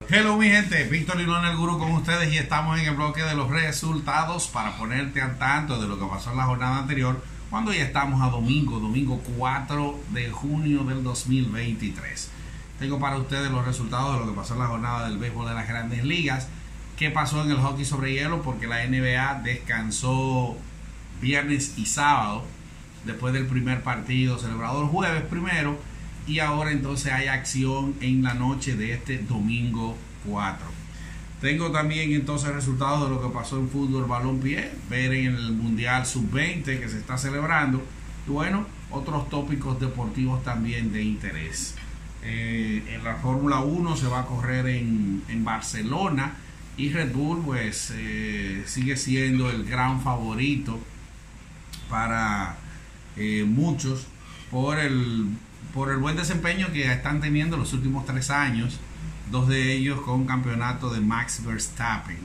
Hello mi gente, Víctor Lilón el Gurú con ustedes y estamos en el bloque de los resultados para ponerte al tanto de lo que pasó en la jornada anterior cuando ya estamos a domingo 4 de junio del 2023. Tengo para ustedes los resultados de lo que pasó en la jornada del béisbol de las Grandes Ligas, qué pasó en el hockey sobre hielo porque la NBA descansó viernes y sábado después del primer partido celebrado el jueves primero. Y ahora entonces hay acción en la noche de este domingo 4. Tengo también entonces resultados de lo que pasó en fútbol balompié, ver en el Mundial Sub-20 que se está celebrando. Y bueno, otros tópicos deportivos también de interés. En la Fórmula 1 se va a correr en Barcelona y Red Bull pues sigue siendo el gran favorito para muchos por el buen desempeño que están teniendo los últimos 3 años, 2 de ellos con campeonato de Max Verstappen.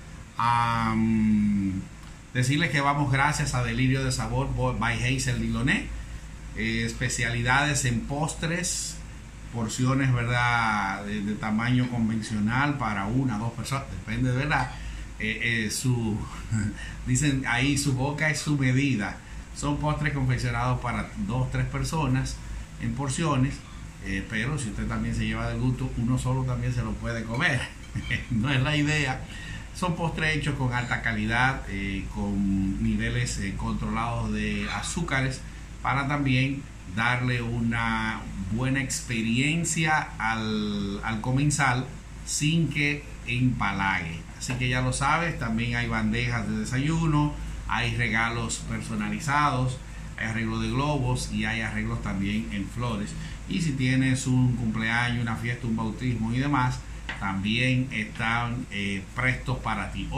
Decirles que vamos gracias a Delirio de Sabor by Hazel Diloné, especialidades en postres, porciones verdad de tamaño convencional para 1 o 2 personas, depende de verdad. Dicen ahí su boca es su medida. Son postres confeccionados para 2 o 3 personas en porciones, pero si usted también se lleva del gusto, uno solo también se lo puede comer. No es la idea. Son postres hechos con alta calidad, con niveles controlados de azúcares, para también darle una buena experiencia al comensal sin que empalague. Así que ya lo sabes, también hay bandejas de desayuno, hay regalos personalizados, hay arreglos de globos y hay arreglos también en flores. Y si tienes un cumpleaños, una fiesta, un bautismo y demás, también están prestos para ti.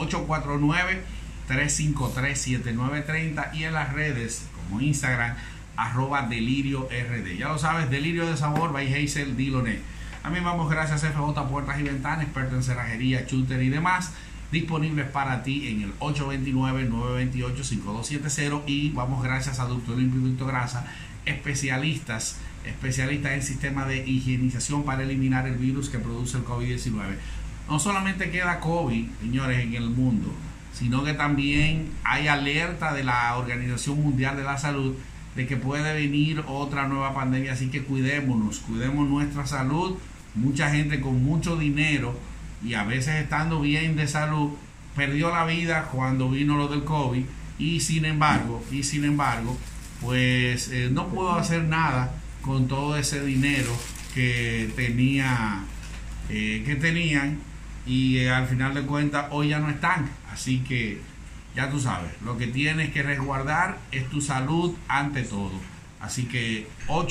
849-353-7930 y en las redes como Instagram @deliriord. Ya lo sabes, Delirio de Sabor by Hazel Diloné. También vamos gracias a FJ Puertas y Ventanas, experto en cerrajería, shooter y demás, disponibles para ti en el 829-928-5270. Y vamos gracias a Ducto Limpio y Ducto Grasa, especialistas en sistemas de higienización para eliminar el virus que produce el COVID-19. No solamente queda COVID, señores, en el mundo, sino que también hay alerta de la Organización Mundial de la Salud de que puede venir otra nueva pandemia. Así que cuidemos nuestra salud. Mucha gente con mucho dinero y a veces estando bien de salud perdió la vida cuando vino lo del COVID y sin embargo pues no pudo hacer nada con todo ese dinero que tenían y al final de cuentas hoy ya no están. Así que ya tú sabes, lo que tienes que resguardar es tu salud ante todo. Así que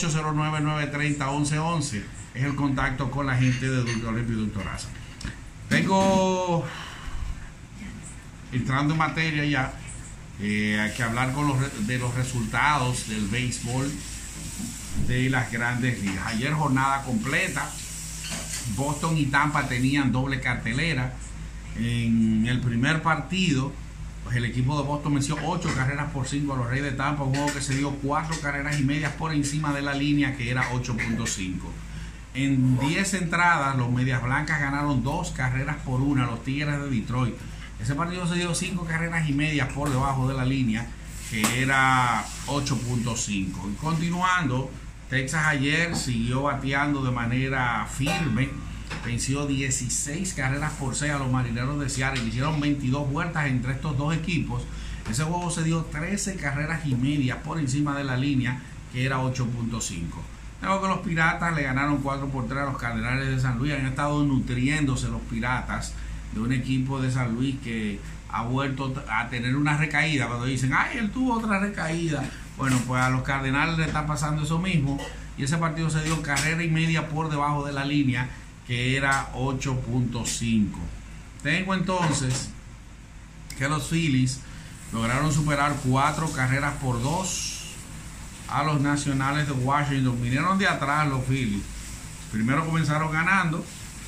809-930-1111 es el contacto con la gente de Ducto Limpio y Ducto Grasa. Vengo entrando en materia ya. Hay que hablar de los resultados del béisbol de las Grandes Ligas. Ayer jornada completa. Boston y Tampa tenían doble cartelera. En el primer partido, pues el equipo de Boston venció 8 carreras por 5 a los Reyes de Tampa, un juego que se dio 4 carreras y medias por encima de la línea, que era 8.5. En 10 entradas, los Medias Blancas ganaron 2 carreras por 1 a los Tigres de Detroit. Ese partido se dio 5 carreras y medias por debajo de la línea, que era 8.5. Y continuando, Texas ayer siguió bateando de manera firme. Venció 16 carreras por 6 a los Marineros de Seattle. Hicieron 22 vueltas entre estos dos equipos. Ese juego se dio 13 carreras y medias por encima de la línea, que era 8.5. Luego que los Piratas le ganaron 4-3 a los Cardenales de San Luis. Han estado nutriéndose los Piratas de un equipo de San Luis que ha vuelto a tener una recaída. Cuando dicen, ay, él tuvo otra recaída. Bueno, pues a los Cardenales le está pasando eso mismo. Y ese partido se dio carrera y media por debajo de la línea, que era 8.5. Tengo entonces que los Phillies lograron superar 4 carreras por 2 a los Nacionales de Washington. Vinieron de atrás los Phillies. Primero comenzaron ganando.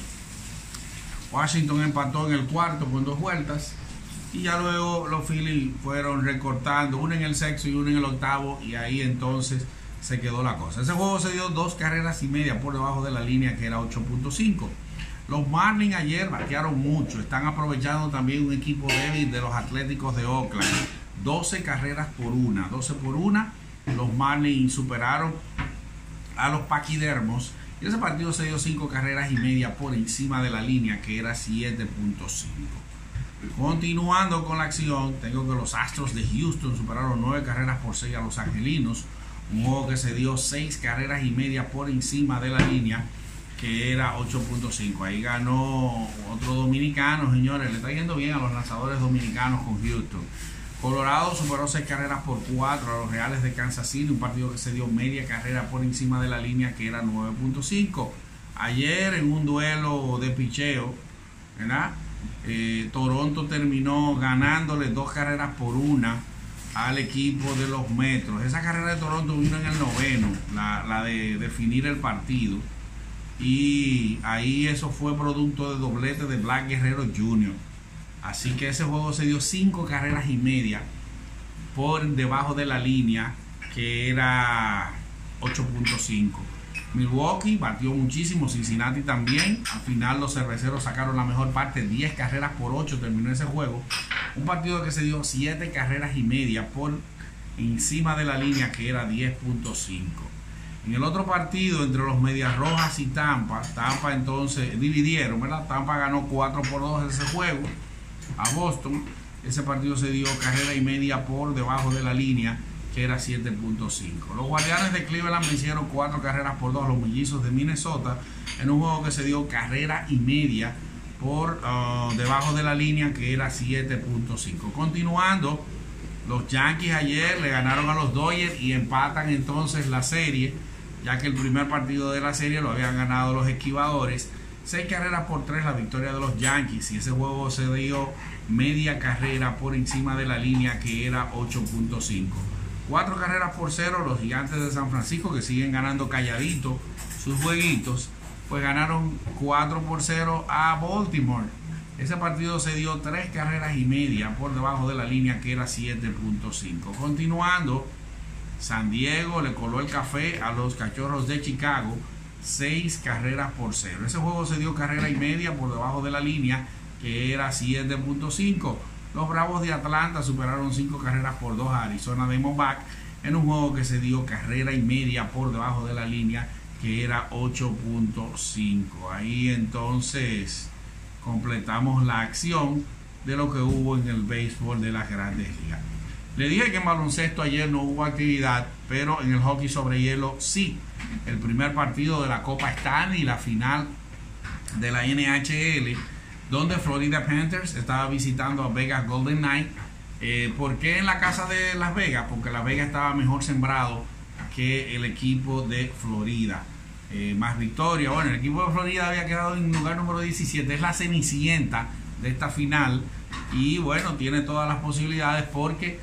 Washington empató en el cuarto con 2 vueltas. Y ya luego los Phillies fueron recortando, una en el sexto y una en el octavo. Y ahí entonces se quedó la cosa. Ese juego se dio 2 carreras y media por debajo de la línea, que era 8.5. Los Marlins ayer batearon mucho, están aprovechando también un equipo débil de los Atléticos de Oakland. 12 carreras por una, 12 por una. Los Marlins superaron a los Paquidermos y ese partido se dio 5 carreras y media por encima de la línea, que era 7.5. Continuando con la acción, tengo que los Astros de Houston superaron 9 carreras por 6 a los Angelinos, un juego que se dio 6 carreras y media por encima de la línea, que era 8.5. Ahí ganó otro dominicano, señores. Le está yendo bien a los lanzadores dominicanos con Houston. Colorado superó 6 carreras por 4 a los Reales de Kansas City, un partido que se dio media carrera por encima de la línea, que era 9.5. Ayer en un duelo de picheo, ¿verdad? Toronto terminó ganándole 2 carreras por 1 al equipo de los Metros. Esa carrera de Toronto vino en el noveno, la de definir el partido, y ahí eso fue producto de doblete de Black Guerrero Jr. Así que ese juego se dio 5 carreras y media por debajo de la línea, que era 8.5. Milwaukee batió muchísimo, Cincinnati también. Al final los cerveceros sacaron la mejor parte, 10 carreras por 8 terminó ese juego. Un partido que se dio 7 carreras y media por encima de la línea, que era 10.5. En el otro partido entre los Medias Rojas y Tampa entonces dividieron, ¿verdad? Tampa ganó 4-2 ese juego a Boston. Ese partido se dio carrera y media por debajo de la línea, que era 7.5. Los Guardianes de Cleveland vencieron 4 carreras por 2 a los Mellizos de Minnesota en un juego que se dio carrera y media por debajo de la línea, que era 7.5. Continuando, los Yankees ayer le ganaron a los Dodgers y empatan entonces la serie, ya que el primer partido de la serie lo habían ganado los Esquivadores. 6 carreras por 3 la victoria de los Yankees, y ese juego se dio media carrera por encima de la línea, que era 8.5. 4 carreras por 0 los Gigantes de San Francisco, que siguen ganando calladito sus jueguitos, pues ganaron 4-0 a Baltimore. Ese partido se dio 3 carreras y media por debajo de la línea, que era 7.5. Continuando, San Diego le coló el café a los Cachorros de Chicago, 6 carreras por 0. Ese juego se dio carrera y media por debajo de la línea, que era 7.5. Los Bravos de Atlanta superaron 5 carreras por 2 a Arizona Diamondbacks en un juego que se dio carrera y media por debajo de la línea, que era 8.5. Ahí entonces completamos la acción de lo que hubo en el béisbol de las Grandes Ligas. Le dije que en baloncesto ayer no hubo actividad, pero en el hockey sobre hielo sí. El primer partido de la Copa Stanley y la final de la NHL, donde Florida Panthers estaba visitando a Vegas Golden Knights. ¿Por qué en la casa de Las Vegas? Porque Las Vegas estaba mejor sembrado que el equipo de Florida. Más victoria. Bueno, el equipo de Florida había quedado en lugar número 17. Es la cenicienta de esta final. Y bueno, tiene todas las posibilidades porque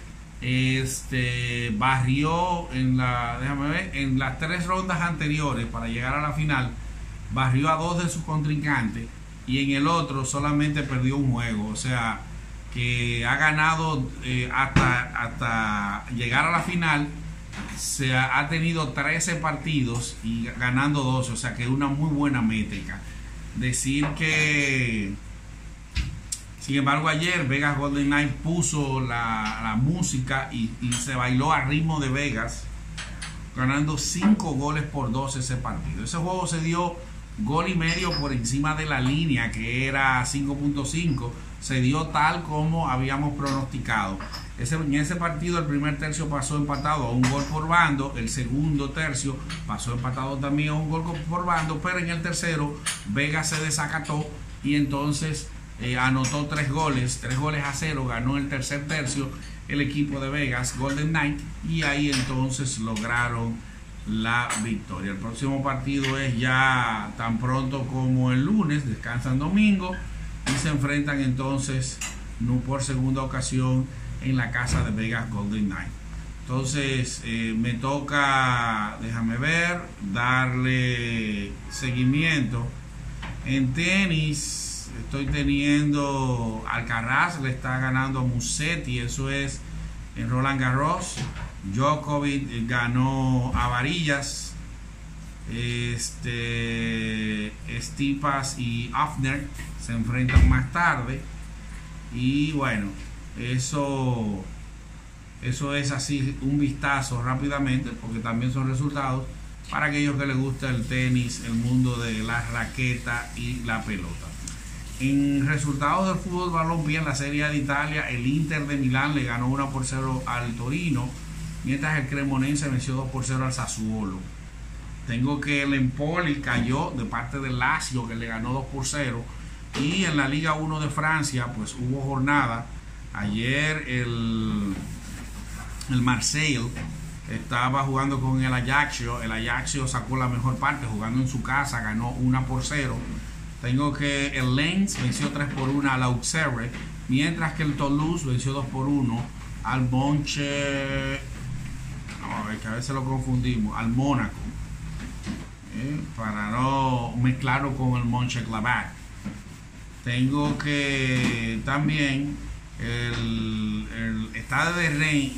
barrió en las 3 rondas anteriores para llegar a la final. Barrió a 2 de sus contrincantes. Y en el otro solamente perdió un juego. O sea, que ha ganado hasta llegar a la final. Se ha tenido 13 partidos y ganando 12. O sea, que es una muy buena métrica. Decir que, sin embargo, ayer Vegas Golden Knights puso la música y se bailó a ritmo de Vegas, ganando 5 goles por 2 ese partido. Ese juego se dio gol y medio por encima de la línea, que era 5.5. Se dio tal como habíamos pronosticado. En ese partido el primer tercio pasó empatado a un gol por bando, el segundo tercio pasó empatado también a un gol por bando, pero en el tercero Vegas se desacató y entonces anotó 3 goles a 0, ganó el tercer tercio el equipo de Vegas Golden Knights, y ahí entonces lograron la victoria. El próximo partido es ya tan pronto como el lunes, descansan domingo y se enfrentan entonces por segunda ocasión en la casa de Vegas Golden Knights. Entonces me toca, déjame ver, darle seguimiento. En tenis estoy teniendo Alcaraz le está ganando a Musetti, eso es en Roland Garros. Djokovic ganó a Varillas Stipas y Afner se enfrentan más tarde. Y bueno, eso es así un vistazo rápidamente, porque también son resultados para aquellos que les gusta el tenis, el mundo de la raqueta y la pelota. En resultados del fútbol balompié en la Serie A de Italia, el Inter de Milán le ganó 1-0 al Torino, mientras el Cremonense venció 2-0 al Sassuolo. Tengo que el Empoli cayó de parte del Lazio, que le ganó 2-0. Y en la Liga 1 de Francia, pues hubo jornada. Ayer el Marseille estaba jugando con el Ajaccio. El Ajaccio sacó la mejor parte jugando en su casa, ganó 1-0. Tengo que el Lens venció 3-1 al Auxerre, mientras que el Toulouse venció 2-1 al Monche. A ver, que a veces lo confundimos, al Mónaco, para no mezclarlo con el Mönchengladbach. Tengo que también el Stade de Reims,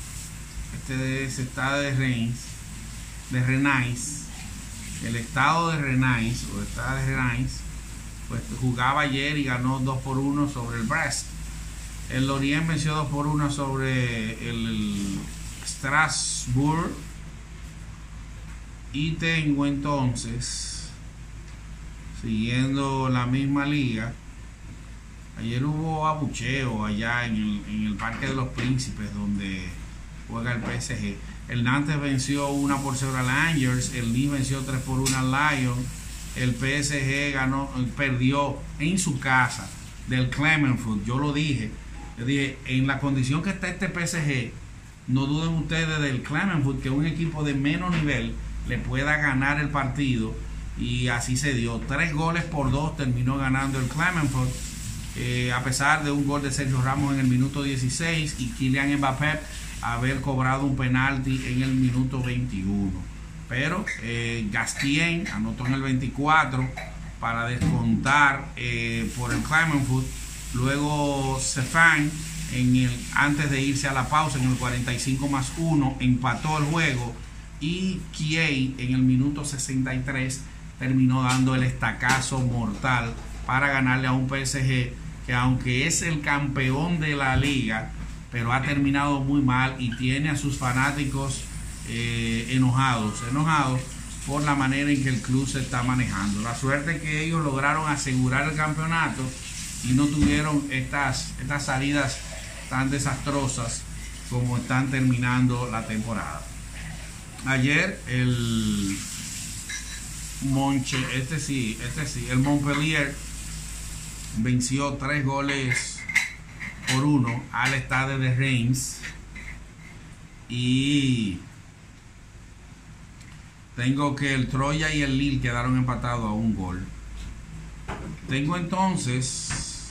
Stade de Reims, el estado de Rennes o Stade de Reims, pues jugaba ayer y ganó 2-1 sobre el Brest. El Lorient venció 2-1 sobre el Strasbourg. Y tengo entonces, siguiendo la misma liga, ayer hubo abucheo allá en el Parque de los Príncipes, donde juega el PSG. El Nantes venció 1-0 al Angers, el Nice venció 3-1 al Lyon, el PSG perdió en su casa del Clermont. Yo dije, en la condición que está este PSG, no duden ustedes del Clermont, que es un equipo de menos nivel le pueda ganar el partido, y así se dio. 3-2 terminó ganando el Clermont, a pesar de un gol de Sergio Ramos en el minuto 16 y Kylian Mbappé haber cobrado un penalti en el minuto 21. Pero Gastien anotó en el 24 para descontar por el Clermont. Luego Sefan antes de irse a la pausa en el 45+1 empató el juego, y Kiei en el minuto 63 terminó dando el estacazo mortal para ganarle a un PSG que, aunque es el campeón de la liga, pero ha terminado muy mal y tiene a sus fanáticos enojados por la manera en que el club se está manejando. La suerte que ellos lograron asegurar el campeonato y no tuvieron estas salidas tan desastrosas como están terminando la temporada. Ayer el el Montpellier venció 3-1 al Stade de Reims. Y tengo que el Troya y el Lille quedaron empatados a un gol. Tengo entonces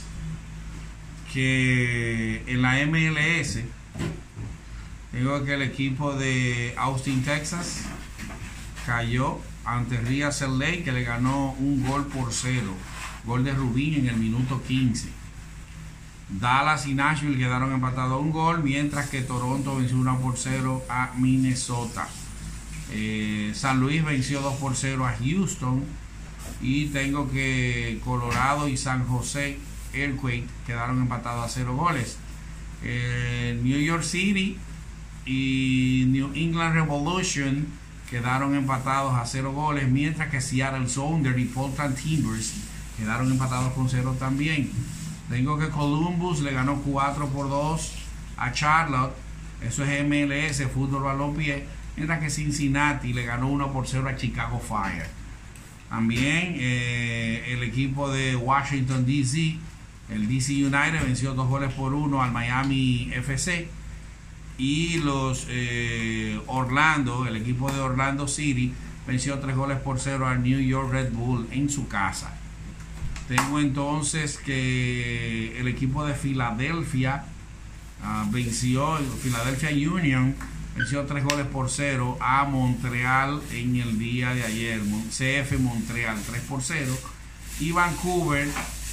que en la MLS tengo que el equipo de Austin, Texas cayó ante Real Salt Lake, que le ganó 1-0, gol de Rubín en el minuto 15. Dallas y Nashville quedaron empatados a un gol, mientras que Toronto venció 1-0 a Minnesota. San Luis venció 2-0 a Houston. Y tengo que Colorado y San José Earthquake quedaron empatados a 0 goles. New York City y New England Revolution quedaron empatados a 0 goles, mientras que Seattle Sounders y Portland Timbers quedaron empatados con 0 también. Tengo que Columbus le ganó 4-2 a Charlotte, eso es MLS, fútbol balompié, mientras que Cincinnati le ganó 1-0 a Chicago Fire. También el equipo de Washington DC, el DC United, venció 2-1 al Miami FC. Y los Orlando, el equipo de Orlando City, venció 3-0 al New York Red Bull en su casa. Tengo entonces que el equipo de Filadelfia venció, Philadelphia Union venció 3-0 a Montreal en el día de ayer. CF Montreal 3-0. Y Vancouver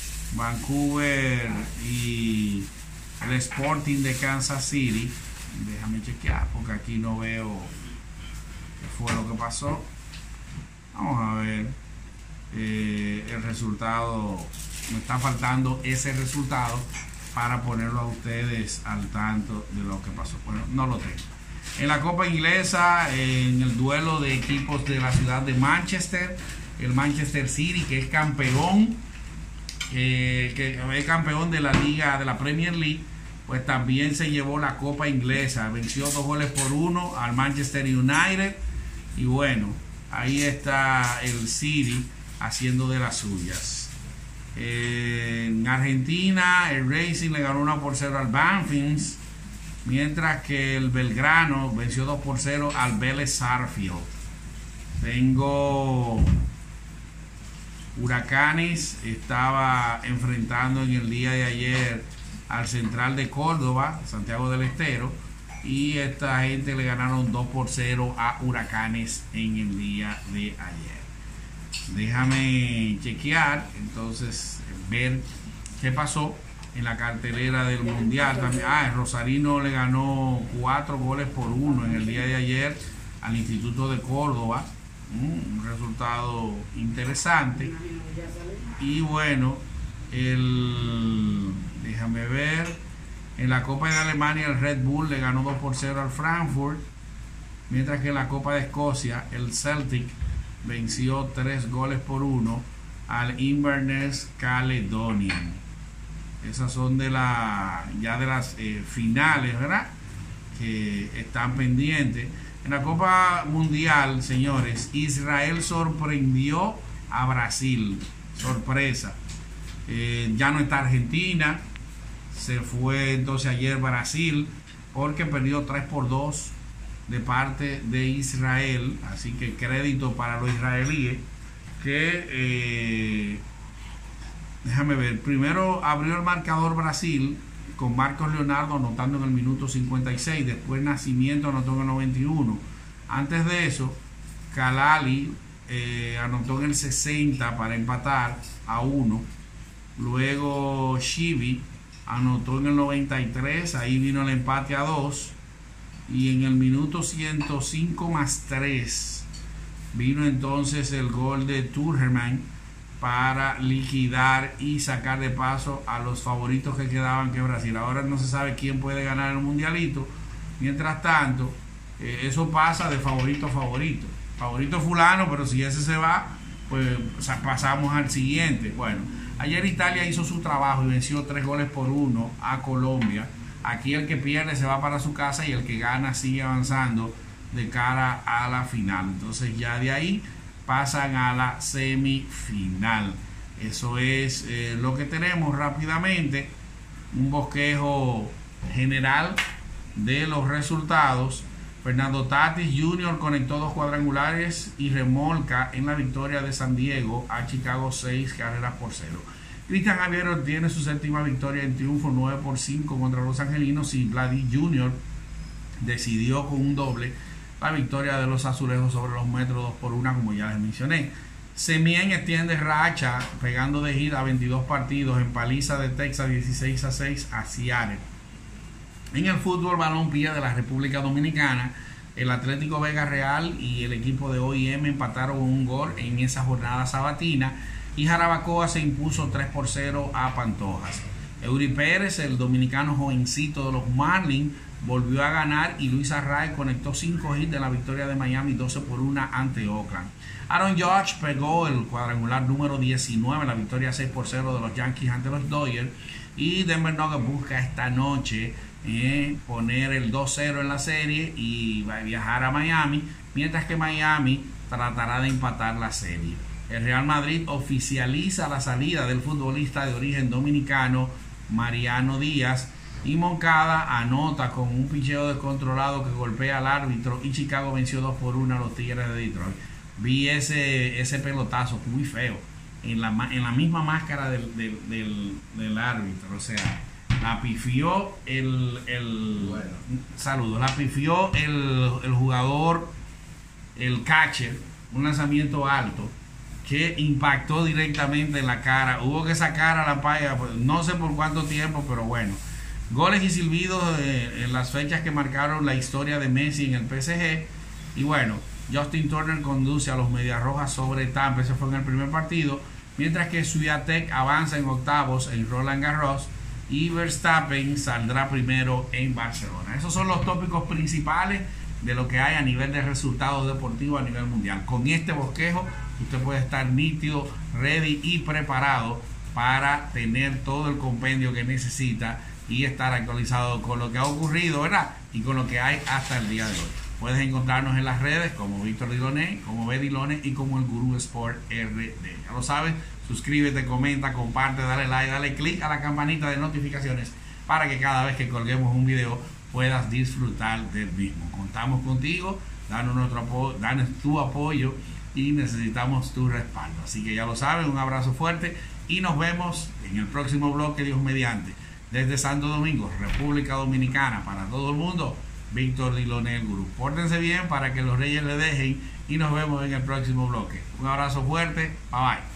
y el Sporting de Kansas City, déjame chequear porque aquí no veo qué fue lo que pasó. Vamos a ver el resultado. Me está faltando ese resultado para ponerlo a ustedes al tanto de lo que pasó. Bueno, no lo tengo. En la Copa Inglesa, en el duelo de equipos de la ciudad de Manchester, el Manchester City, que es campeón, que es campeón de la liga, de la Premier League, pues también se llevó la Copa Inglesa. Venció 2-1 al Manchester United. Y bueno, ahí está el City haciendo de las suyas. En Argentina, el Racing le ganó 1-0 al Banfield, mientras que el Belgrano venció 2-0 al Vélez Sarsfield. Tengo Huracanes, estaba enfrentando en el día de ayer al Central de Córdoba, Santiago del Estero, y esta gente le ganaron 2-0 a Huracanes en el día de ayer. Déjame chequear, entonces, ver qué pasó en la cartelera del Mundial. También, el Rosarino le ganó 4-1 en el día de ayer al Instituto de Córdoba. Un resultado interesante. Y bueno, déjame ver, en la Copa de Alemania el Red Bull le ganó 2-0 al Frankfurt, mientras que en la Copa de Escocia el Celtic venció 3-1 al Inverness Caledonian. Esas son de las finales, ¿verdad?, que están pendientes. En la Copa Mundial, señores, Israel sorprendió a Brasil. Sorpresa. Ya no está Argentina. Se fue entonces ayer Brasil porque perdió 3-2 de parte de Israel. Así que crédito para los israelíes que déjame ver, primero abrió el marcador Brasil con Marcos Leonardo anotando en el minuto 56, después Nacimiento anotó en el 91. Antes de eso, Kalali anotó en el 60 para empatar a 1. Luego Shivi anotó en el 93, ahí vino el empate a 2. Y en el minuto 105 más 3 vino entonces el gol de Turgerman para liquidar y sacar de paso a los favoritos que quedaban, que es Brasil. Ahora no se sabe quién puede ganar el mundialito. Mientras tanto, eso pasa de favorito a favorito. Favorito fulano, pero si ese se va, pues pasamos al siguiente. Bueno, ayer Italia hizo su trabajo y venció 3-1 a Colombia. Aquí el que pierde se va para su casa y el que gana sigue avanzando de cara a la final. Entonces ya de ahí pasan a la semifinal. Eso es lo que tenemos rápidamente. Un bosquejo general de los resultados. Fernando Tatis Jr. conectó 2 cuadrangulares y remolca en la victoria de San Diego a Chicago 6-0. Cristian Javier obtiene su 7ª victoria en triunfo 9-5 contra los angelinos, y Vladdy Jr. decidió con un doble la victoria de los azulejos sobre los Metros 2-1, como ya les mencioné. Semien extiende racha pegando de gira a 22 partidos en paliza de Texas 16-6 a Seattle. En el fútbol balompié de la República Dominicana, el Atlético Vega Real y el equipo de OIM empataron un gol en esa jornada sabatina, y Jarabacoa se impuso 3-0 a Pantojas. Eury Pérez, el dominicano jovencito de los Marlins, volvió a ganar, y Luis Arraez conectó 5 hits de la victoria de Miami 12-1 ante Oakland. Aaron Judge pegó el cuadrangular número 19 en la victoria 6-0 de los Yankees ante los Dodgers, y Denver Nuggets busca esta noche poner el 2-0 en la serie y va a viajar a Miami, mientras que Miami tratará de empatar la serie. El Real Madrid oficializa la salida del futbolista de origen dominicano Mariano Díaz, y Moncada anota con un picheo descontrolado que golpea al árbitro, y Chicago venció 2-1 a los Tigres de Detroit. Vi ese pelotazo muy feo en la misma máscara del árbitro. O sea, la pifió la pifió el jugador, el catcher, un lanzamiento alto que impactó directamente en la cara. Hubo que sacar a la paya, pues, no sé por cuánto tiempo, pero bueno. Goles y silbidos en las fechas que marcaron la historia de Messi en el PSG. Y bueno, Justin Turner conduce a los Medias Rojas sobre Tampa, ese fue en el primer partido, mientras que Swiatek avanza en octavos en Roland Garros y Verstappen saldrá primero en Barcelona. Esos son los tópicos principales de lo que hay a nivel de resultados deportivos a nivel mundial. Con este bosquejo usted puede estar nítido, ready y preparado para tener todo el compendio que necesita y estar actualizado con lo que ha ocurrido, ¿verdad? Y con lo que hay hasta el día de hoy. Puedes encontrarnos en las redes como Víctor Diloné, como B Diloné y como el Gurú Sport RD. Ya lo sabes, suscríbete, comenta, comparte, dale like, dale click a la campanita de notificaciones para que cada vez que colguemos un video puedas disfrutar del mismo. Contamos contigo, danos tu apoyo y necesitamos tu respaldo. Así que ya lo saben, un abrazo fuerte y nos vemos en el próximo bloque, Dios mediante. Desde Santo Domingo, República Dominicana, para todo el mundo, Víctor Diloné, el Gurú. Pórtense bien para que los reyes le dejen y nos vemos en el próximo bloque. Un abrazo fuerte, bye bye.